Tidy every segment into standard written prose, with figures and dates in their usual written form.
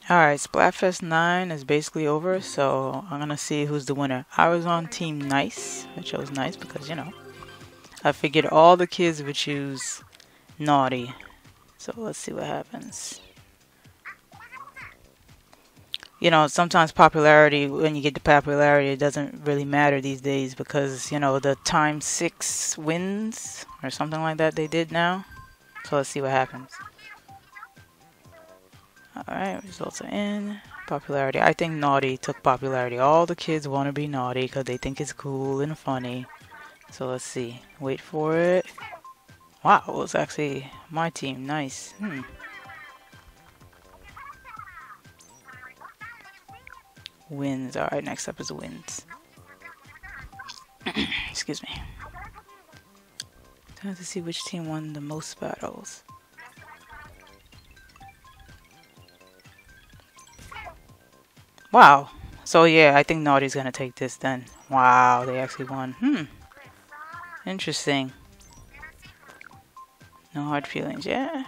Alright, Splatfest 9 is basically over, so I'm gonna see who's the winner. I was on Team Nice. I chose Nice because, you know, I figured all the kids would choose Naughty. So let's see what happens. You know, sometimes popularity, when you get the popularity, it doesn't really matter these days because, you know, the times 6 wins or something like that they did now. So let's see what happens. Alright, results are in. Popularity. I think Naughty took popularity. All the kids want to be Naughty because they think it's cool and funny. So let's see. Wait for it. Wow, it was actually my team. Nice. Wins. Alright, next up is wins. Excuse me. Time to see which team won the most battles. Wow. So yeah, I think Naughty's gonna take this then. Wow, they actually won. Interesting. No hard feelings, yeah.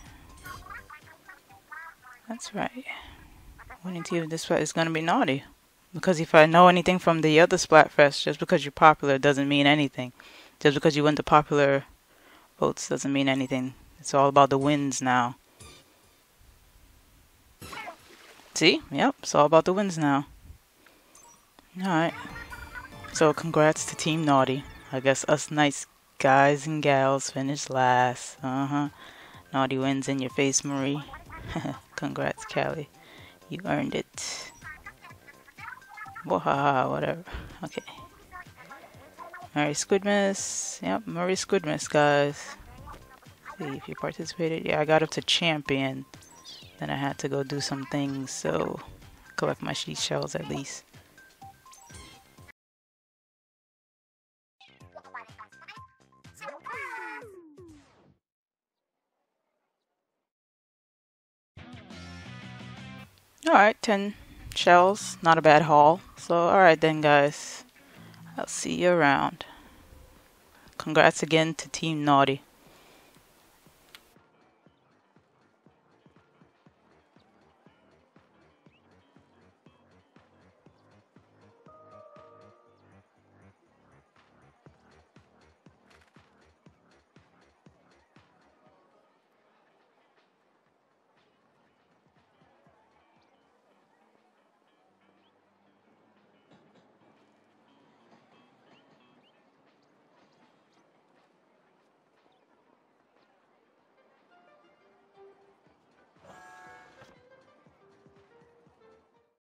That's right. Winning team of this splat is gonna be Naughty. Because if I know anything from the other Splatfest, just because you're popular doesn't mean anything. Just because you win the popular votes doesn't mean anything. It's all about the wins now. See? Yep, it's all about the wins now. Alright. So congrats to Team Naughty. I guess us nice guys and gals finished last. Naughty wins in your face, Marie. Congrats, Callie. You earned it. Wahaha, whatever. Okay. Mary Squidmas. Yep, Murray Squidmas, guys. See if you participated. Yeah, I got up to champion. Then I had to go do some things, so collect my sheet shells at least. Alright, 10 shells. Not a bad haul. So, alright then, guys. I'll see you around. Congrats again to Team Naughty.